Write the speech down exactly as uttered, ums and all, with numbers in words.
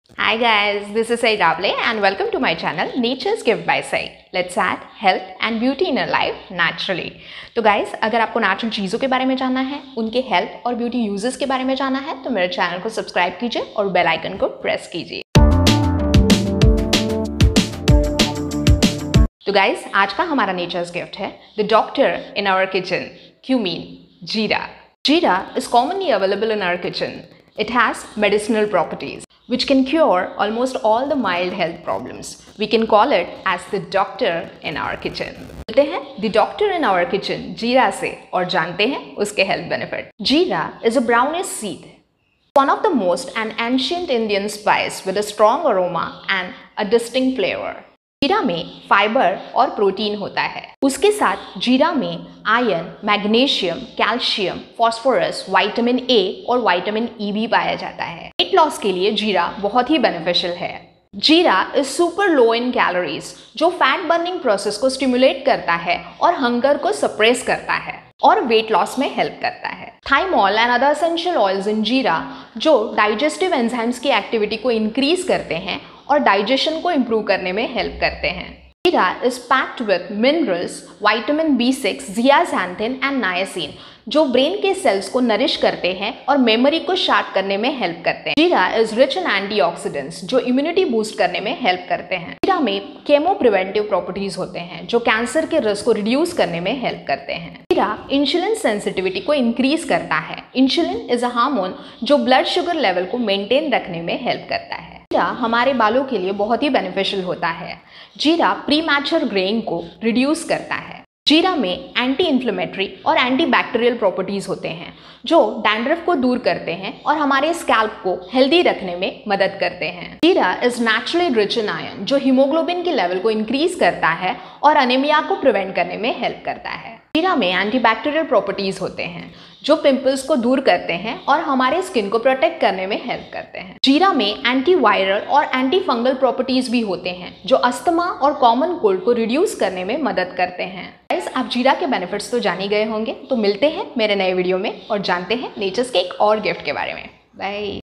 Hi guys, this is Saidable and welcome to my channel Nature's Gift by Sai. Let's add health and beauty in our life naturally. तो guys, अगर आपको natural चीज़ों के बारे में जानना है, उनके हेल्थ और ब्यूटी यूजेस के बारे में जानना है तो मेरे चैनल को सब्सक्राइब कीजिए और बेल आइकन को प्रेस कीजिए। तो गाइस, आज का हमारा नेचर्स गिफ्ट है the doctor in our kitchen, cumin, jeera. Jeera is commonly available in our kitchen. It has medicinal properties which can cure almost all the mild health problems. We can call it as the doctor in our kitchen. मिलते हैं the doctor in our kitchen जीरा से और जानते हैं उसके health benefit. Jeera is a brownish seed, one of the most and ancient Indian spice with a strong aroma and a distinct flavor. जीरा में फाइबर और प्रोटीन होता है. उसके साथ जीरा में iron, magnesium, calcium, phosphorus, vitamin A और विटामिन ई भी पाया जाता है. वेट लॉस के लिए जीरा बहुत ही बेनिफिशियल है. Jeera is super low in calories जो फैट बर्निंग प्रोसेस को स्टिमुलेट करता है और हंगर को सप्रेस करता है और वेट लॉस में हेल्प करता है. Thymol and other essential oils in jeera जो डाइजेस्टिव एंजाइम्स की एक्टिविटी को इंक्रीज करते हैं और डाइजेशन को इम्प्रूव करने में हेल्प करते हैं. Jeera is packed with minerals, vitamin B six, zeaxanthin and niacin जो ब्रेन के सेल्स को नरिश करते हैं और मेमोरी को शार्प करने में हेल्प करते हैं. Jeera is rich in antioxidants जो इम्यूनिटी बूस्ट करने में हेल्प करते हैं. जीरा में केमो प्रिवेंटिव प्रॉपर्टीज होते हैं जो कैंसर के रिस्क को रिड्यूस करने में हेल्प करते हैं. जीरा इंसुलिन सेंसिटिविटी को इंक्रीज करता है. इंसुलिन इज अ हार्मोन जो ब्लड शुगर लेवल को मेंटेन रखने में हेल्प करता है. जीरा हमारे बालों के लिए बहुत ही बेनिफिशियल होता है. जीरा प्री मैच्योर ग्रेइंग को रिड्यूस करता है. जीरा में एंटी इन्फ्लेमेटरी और एंटी बैक्टीरियल प्रॉपर्टीज होते हैं जो डैंड्रफ को दूर करते हैं और हमारे स्कैल्प को हेल्दी रखने में मदद करते हैं. Jeera is naturally rich in iron जो हीमोग्लोबिन के लेवल को इंक्रीज करता है और अनीमिया को प्रिवेंट करने में हेल्प करता है. जीरा में एंटीबैक्टीरियल प्रॉपर्टीज होते हैं जो पिंपल्स को दूर करते हैं और हमारे स्किन को प्रोटेक्ट करने में हेल्प करते हैं. जीरा में एंटीवायरल और एंटी फंगल प्रॉपर्टीज भी होते हैं जो अस्थमा और कॉमन कोल्ड को रिड्यूस करने में मदद करते हैं. गाइस, आप जीरा के बेनिफिट्स तो जान ही गए होंगे, तो मिलते हैं मेरे नए वीडियो में और जानते हैं नेचर्स के एक और गिफ्ट के बारे में. बाय.